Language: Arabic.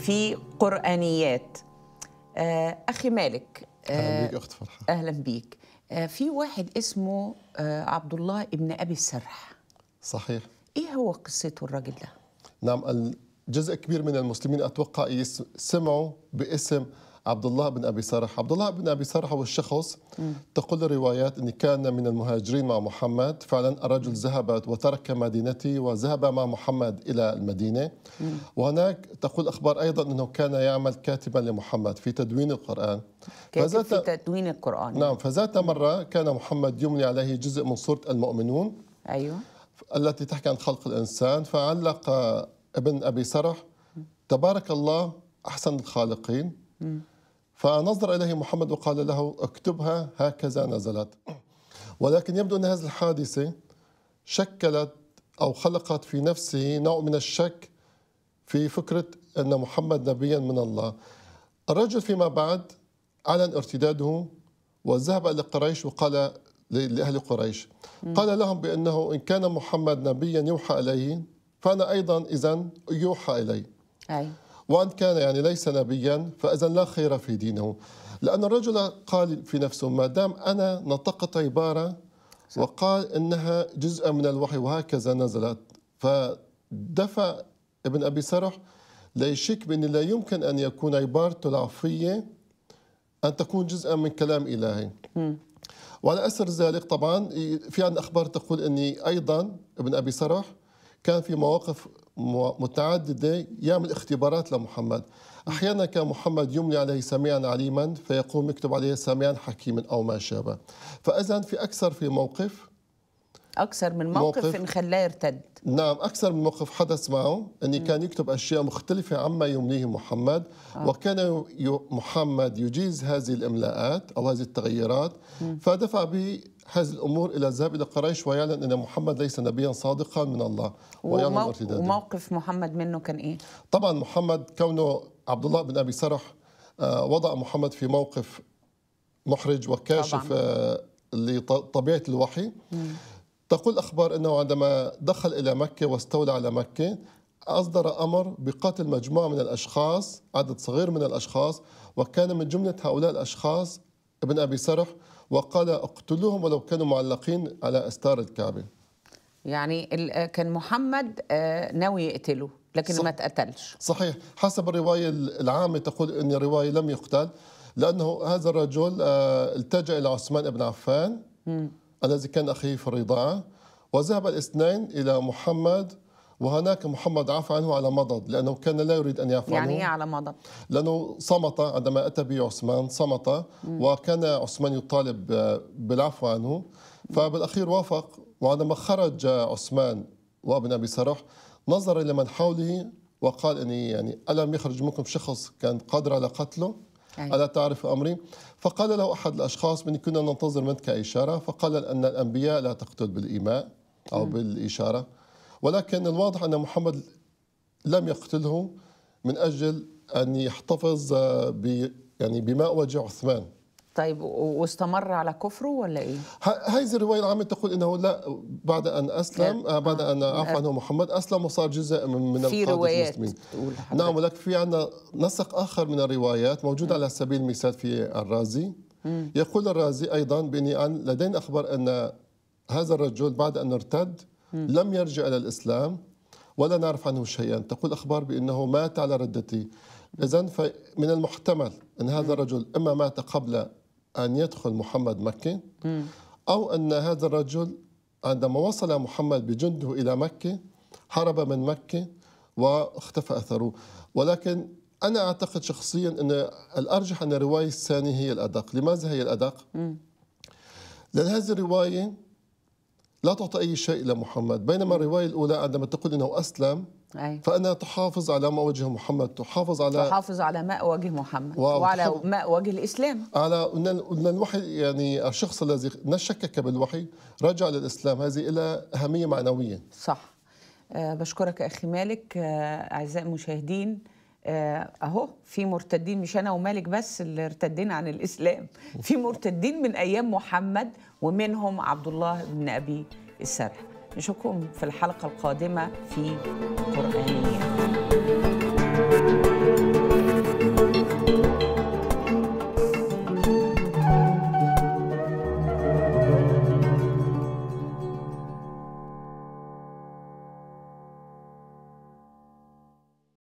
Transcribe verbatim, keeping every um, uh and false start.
في قرآنيات. آه أخي مالك، آه أهلا بيك أخت فرحة. أهلا بيك. آه في واحد اسمه آه عبد الله ابن أبي السرح. صحيح. إيه هو قصته الراجل ده؟ نعم، جزء كبير من المسلمين أتوقع سمعوا باسم عبد الله بن أبي سرح. عبد الله بن أبي سرح هو الشخص م. تقول الروايات أن كان من المهاجرين مع محمد. فعلا الرجل ذهب وترك مدينته وذهب مع محمد إلى المدينة. م. وهناك تقول أخبار أيضا أنه كان يعمل كاتبا لمحمد في تدوين القرآن. كاتب في تدوين القرآن. نعم. فذات مرة كان محمد يملي عليه جزء من سورة المؤمنون، أيوه، التي تحكي عن خلق الإنسان. فعلق ابن أبي سرح تبارك الله أحسن الخالقين. م. فنظر إليه محمد وقال له اكتبها هكذا نزلت. ولكن يبدو أن هذه الحادثة شكلت أو خلقت في نفسه نوع من الشك في فكرة أن محمد نبيا من الله. الرجل فيما بعد أعلن ارتداده وذهب إلى قريش وقال لأهل قريش، قال لهم بأنه إن كان محمد نبيا يوحى إليه فأنا أيضا إذن يوحى إلي. أي. وأن كان يعني ليس نبيا فإذا لا خير في دينه. لأن الرجل قال في نفسه ما دام أنا نطقت عبارة وقال إنها جزء من الوحي وهكذا نزلت، فدفع ابن أبي سرح ليشك بأن لا يمكن أن يكون عبارته العفية أن تكون جزءا من كلام إلهي. م. وعلى أثر ذلك طبعا في عندنا أخبار تقول أني أيضا ابن أبي سرح كان في مواقف متعددة يعمل اختبارات لمحمد. أحيانا كان محمد يملي عليه سميعا عليما فيقوم يكتب عليه سميعا حكيما أو ما شابه. فإذا في أكثر في موقف أكثر من موقف, موقف إن خلاه يرتد. نعم، أكثر من موقف حدث معه أني م. كان يكتب أشياء مختلفة عما يمليه محمد. آه. وكان محمد يجيز هذه الإملاءات أو هذه التغييرات. م. فدفع به هذه الأمور إلى الذهاب إلى قريش ويعلن أن محمد ليس نبيا صادقا من الله. ومو... وموقف محمد منه كان إيه؟ طبعا محمد كونه عبد الله بن أبي سرح وضع محمد في موقف محرج وكاشف لطبيعة الوحي. م. تقول أخبار أنه عندما دخل إلى مكة واستولى على مكة أصدر أمر بقتل مجموعة من الأشخاص، عدد صغير من الأشخاص، وكان من جملة هؤلاء الأشخاص ابن أبي سرح، وقال اقتلوهم ولو كانوا معلقين على أستار الكعبة. يعني كان محمد ناوي يقتله لكن صح. ما اتقتلش. صحيح. حسب الرواية العامة تقول أن الرواية لم يقتل لأنه هذا الرجل التجأ إلى عثمان بن عفان م. الذي كان أخيه في الرضاعة، وذهب الاثنين إلى محمد، وهناك محمد عفى عنه على مضض لأنه كان لا يريد أن يعفو عنه. يعني إيه على مضض؟ لأنه صمت عندما أتى به عثمان، صمت م. وكان عثمان يطالب بالعفو عنه، فبالأخير وافق. وعندما خرج عثمان وابن أبي سرح نظر إلى من حوله وقال إني يعني ألم يخرج منكم شخص كان قادر على قتله؟ أي. ألا تعرف أمري؟ فقال له أحد الأشخاص من كنا ننتظر منك إشارة، فقال أن الأنبياء لا تقتل بالإيماء أو م. بالإشارة، ولكن الواضح أن محمد لم يقتله من أجل أن يحتفظ ب يعني بماء وجه عثمان. طيب واستمر على كفره ولا ايه؟ هذه الروايه العامه تقول انه لا، بعد ان اسلم آه بعد ان عفى عنه محمد اسلم وصار جزء من من القاده المسلمين. نعم، ولكن في عندنا نسق اخر من الروايات موجود م. على سبيل المثال في الرازي. م. يقول الرازي ايضا باني عن لدينا اخبار ان هذا الرجل بعد ان ارتد م. لم يرجع الى الاسلام ولا نعرف عنه شيئا. تقول اخبار بانه مات على ردته. اذن فمن المحتمل ان هذا الرجل اما مات قبل أن يدخل محمد مكة، أو أن هذا الرجل عندما وصل محمد بجنده إلى مكة هرب من مكة واختفى أثره. ولكن أنا أعتقد شخصيا أن الأرجح أن الرواية الثانية هي الأدق. لماذا هي الأدق؟ لأن هذه الرواية لا تعطي أي شيء لمحمد، بينما الرواية الأولى عندما تقول أنه أسلم أي. فأنا تحافظ على ماء وجه محمد، تحافظ على تحافظ على ماء وجه محمد وعلى ماء وجه الإسلام، على أن الوحي يعني الشخص الذي شكك بالوحي رجع للإسلام. هذه إلى أهمية معنوية. صح. أه بشكرك أخي مالك. أه أعزائي المشاهدين، أه أهو في مرتدين، مش أنا ومالك بس اللي ارتدين عن الإسلام، في مرتدين من أيام محمد ومنهم عبد الله بن أبي السرح. نشوفكم في الحلقة القادمة في قرآنيات.